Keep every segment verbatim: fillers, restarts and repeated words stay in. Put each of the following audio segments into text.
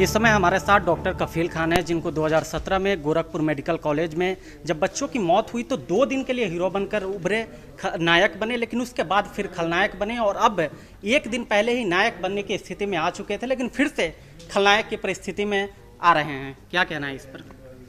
इस समय हमारे साथ डॉक्टर कफील खान है, जिनको दो हज़ार सत्रह में गोरखपुर मेडिकल कॉलेज में जब बच्चों की मौत हुई तो दो दिन के लिए हीरो बनकर उभरे, नायक बने, लेकिन उसके बाद फिर खलनायक बने और अब एक दिन पहले ही नायक बनने की स्थिति में आ चुके थे, लेकिन फिर से खलनायक की परिस्थिति में आ रहे हैं। क्या कहना है इस पर?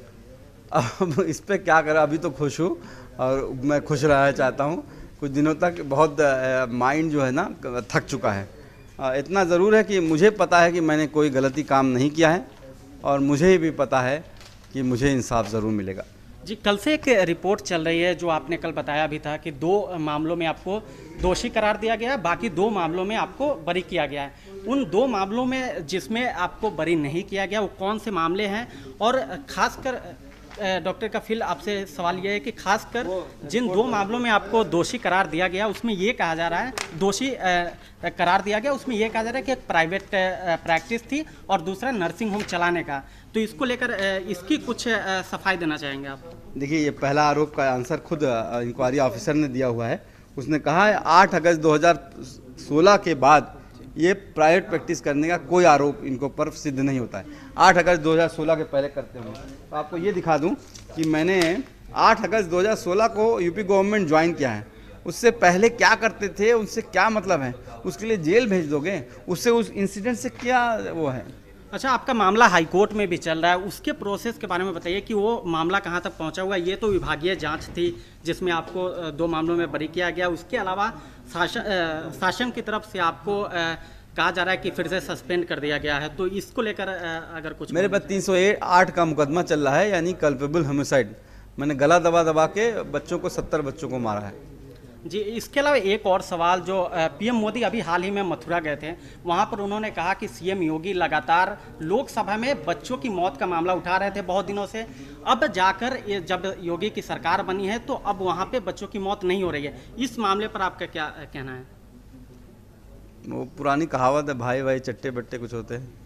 अब इस पर क्या करें, अभी तो खुश हूँ और मैं खुश रहना चाहता हूँ। कुछ दिनों तक बहुत माइंड जो है ना थक चुका है। इतना ज़रूर है कि मुझे पता है कि मैंने कोई गलती काम नहीं किया है और मुझे भी पता है कि मुझे इंसाफ ज़रूर मिलेगा। जी, कल से एक रिपोर्ट चल रही है जो आपने कल बताया भी था कि दो मामलों में आपको दोषी करार दिया गया है, बाकी दो मामलों में आपको बरी किया गया है। उन दो मामलों में जिसमें आपको बरी नहीं किया गया वो कौन से मामले हैं? और ख़ासकर डॉक्टर कफील, आपसे सवाल यह है कि खासकर जिन दो मामलों में आपको दोषी करार दिया गया उसमें ये कहा जा रहा है, दोषी करार दिया गया उसमें यह कहा जा रहा है कि एक प्राइवेट प्रैक्टिस थी और दूसरा नर्सिंग होम चलाने का, तो इसको लेकर इसकी कुछ सफाई देना चाहेंगे आप? देखिए, ये पहला आरोप का आंसर खुद इंक्वायरी ऑफिसर ने दिया हुआ है। उसने कहा है आठ अगस्त दो हज़ार सोलह के बाद ये प्राइवेट प्रैक्टिस करने का कोई आरोप इनको पर सिद्ध नहीं होता है। आठ अगस्त दो हज़ार सोलह के पहले करते हुए तो आपको ये दिखा दूं कि मैंने आठ अगस्त दो हज़ार सोलह को यूपी गवर्नमेंट ज्वाइन किया है। उससे पहले क्या करते थे, उनसे क्या मतलब है? उसके लिए जेल भेज दोगे? उससे उस इंसिडेंट से क्या वो है? अच्छा, आपका मामला हाई कोर्ट में भी चल रहा है, उसके प्रोसेस के बारे में बताइए कि वो मामला कहाँ तक पहुँचा हुआ है। ये तो विभागीय जांच थी जिसमें आपको दो मामलों में बरी किया गया, उसके अलावा शासन शासन की तरफ से आपको कहा जा रहा है कि फिर से सस्पेंड कर दिया गया है, तो इसको लेकर अगर कुछ मेरे पास तीन सौ आठ का मुकदमा चल रहा है, यानी कल्पेबल होमिसाइड। मैंने गला दबा दबा के बच्चों को सत्तर बच्चों को मारा है। जी, इसके अलावा एक और सवाल, जो पीएम मोदी अभी हाल ही में मथुरा गए थे, वहाँ पर उन्होंने कहा कि सीएम योगी लगातार लोकसभा में बच्चों की मौत का मामला उठा रहे थे बहुत दिनों से। अब जाकर जब योगी की सरकार बनी है तो अब वहाँ पे बच्चों की मौत नहीं हो रही है। इस मामले पर आपका क्या कहना है? वो पुरानी कहावत है, भाई भाई चट्टे बट्टे कुछ होते हैं।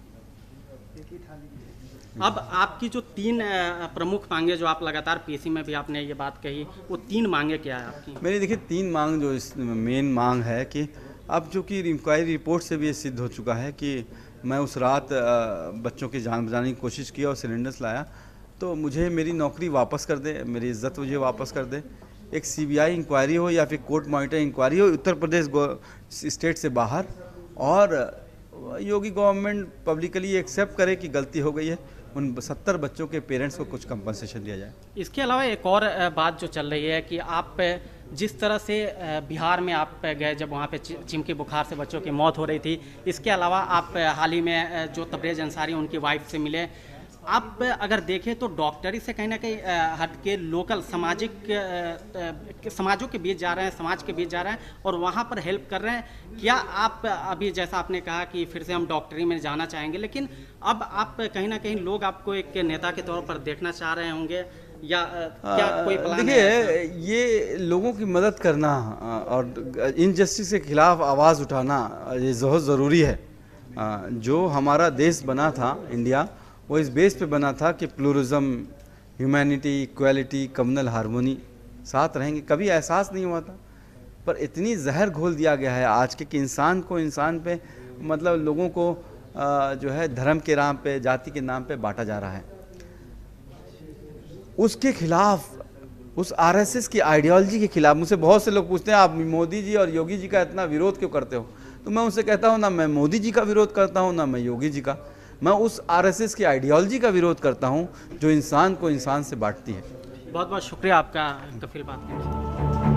अब आपकी जो तीन प्रमुख मांगे जो आप लगातार पीसी में भी आपने ये बात कही, वो तीन मांगे क्या है आपकी? मेरी देखिए तीन मांग, जो इस मेन मांग है कि अब चूँकि इंक्वायरी रिपोर्ट से भी ये सिद्ध हो चुका है कि मैं उस रात बच्चों की जान बचाने की कोशिश की और सिलेंडर्स लाया, तो मुझे मेरी नौकरी वापस कर दे, मेरी इज्जत मुझे वापस कर दे। एक सीबीआई इंक्वायरी हो या फिर कोर्ट मॉनिटर इंक्वायरी हो उत्तर प्रदेश स्टेट से बाहर, और योगी गवर्नमेंट पब्लिकली एक्सेप्ट करे कि गलती हो गई है, उन सत्तर बच्चों के पेरेंट्स को कुछ कंपनसेशन दिया जाए। इसके अलावा एक और बात जो चल रही है कि आप जिस तरह से बिहार में आप गए जब वहाँ पे चिमकी बुखार से बच्चों की मौत हो रही थी, इसके अलावा आप हाल ही में जो तबरेज़ अंसारी उनकी वाइफ से मिले, आप अगर देखें तो डॉक्टरी से कहीं ना कहीं हट के लोकल सामाजिक समाजों के बीच जा रहे हैं, समाज के बीच जा रहे हैं और वहाँ पर हेल्प कर रहे हैं। क्या आप अभी, जैसा आपने कहा कि फिर से हम डॉक्टरी में जाना चाहेंगे, लेकिन अब आप कहीं ना कहीं लोग आपको एक नेता के तौर पर देखना चाह रहे होंगे या क्या कोई प्लान है? देखिए, ये लोगों की मदद करना और इनजस्टिस के खिलाफ आवाज़ उठाना ये बहुत ज़रूरी है। जो हमारा देश बना था इंडिया, वो इस बेस पे बना था कि pluralism, humanity, equality, communal harmony साथ रहेंगे। कभी एहसास नहीं हुआ था, पर इतनी जहर घोल दिया गया है आज के कि इंसान को इंसान पे, मतलब लोगों को जो है धर्म के नाम पे, जाति के नाम पे बांटा जा रहा है। उसके खिलाफ, उस आरएसएस की आइडियोलॉजी के खिलाफ मुझसे बहुत से लोग पूछते हैं आप मोदी जी और योगी जी का इतना विरोध क्यों करते हो? तो मैं उनसे कहता हूँ, ना मैं मोदी जी का विरोध करता हूँ, ना मैं योगी जी का, मैं उस आरएसएस की आइडियोलॉजी का विरोध करता हूं जो इंसान को इंसान से बांटती है। बहुत बहुत शुक्रिया आपका कफील बात करने के लिए।